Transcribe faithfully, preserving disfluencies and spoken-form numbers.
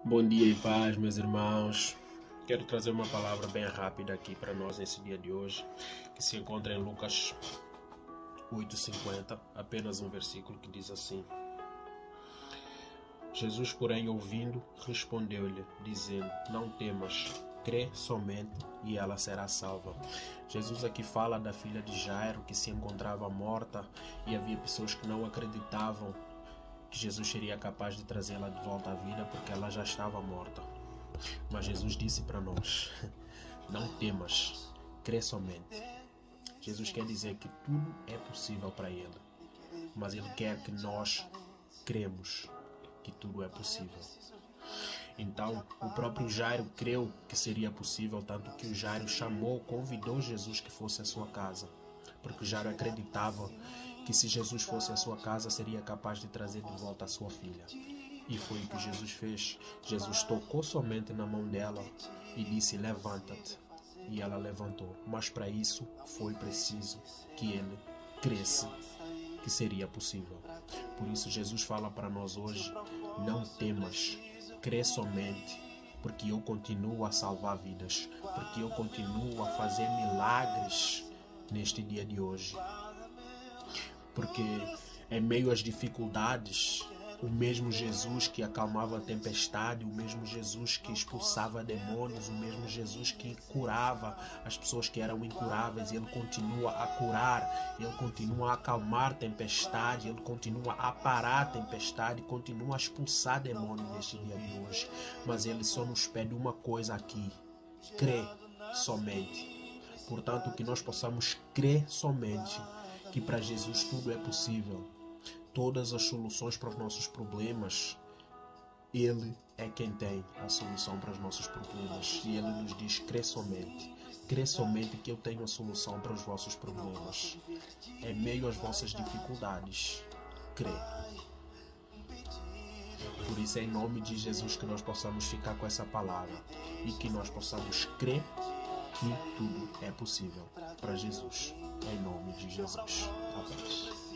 Bom dia e paz, meus irmãos. Quero trazer uma palavra bem rápida aqui para nós nesse dia de hoje, que se encontra em Lucas oito, cinquenta, apenas um versículo que diz assim: Jesus, porém, ouvindo, respondeu-lhe, dizendo: Não temas, crê somente e ela será salva. Jesus aqui fala da filha de Jairo, que se encontrava morta, e havia pessoas que não acreditavam que Jesus seria capaz de trazê-la de volta à vida porque ela já estava morta. Mas Jesus disse para nós: não temas, crê somente. Jesus quer dizer que tudo é possível para Ele, mas Ele quer que nós cremos que tudo é possível. Então, o próprio Jairo creu que seria possível, tanto que o Jairo chamou, convidou Jesus que fosse à sua casa, porque Jairo acreditava que se Jesus fosse à sua casa, seria capaz de trazer de volta a sua filha. E foi o que Jesus fez. Jesus tocou somente na mão dela e disse: levanta-te. E ela levantou. Mas para isso foi preciso que ele cresça que seria possível. Por isso Jesus fala para nós hoje: não temas, crê somente, porque eu continuo a salvar vidas, porque eu continuo a fazer milagres neste dia de hoje. Porque em meio às dificuldades, o mesmo Jesus que acalmava a tempestade, o mesmo Jesus que expulsava demônios, o mesmo Jesus que curava as pessoas que eram incuráveis, Ele continua a curar, Ele continua a acalmar a tempestade, Ele continua a parar a tempestade, continua a expulsar demônios neste dia de hoje. Mas Ele só nos pede uma coisa aqui: crê somente. Portanto, que nós possamos crer somente que para Jesus tudo é possível. Todas as soluções para os nossos problemas, Ele é quem tem a solução para os nossos problemas. E Ele nos diz: crê somente. Crê somente que eu tenho a solução para os vossos problemas. Em meio às vossas dificuldades, crê. Por isso é em nome de Jesus que nós possamos ficar com essa palavra e que nós possamos crer que tudo é possível para Jesus. Em nome de Jesus. A paz.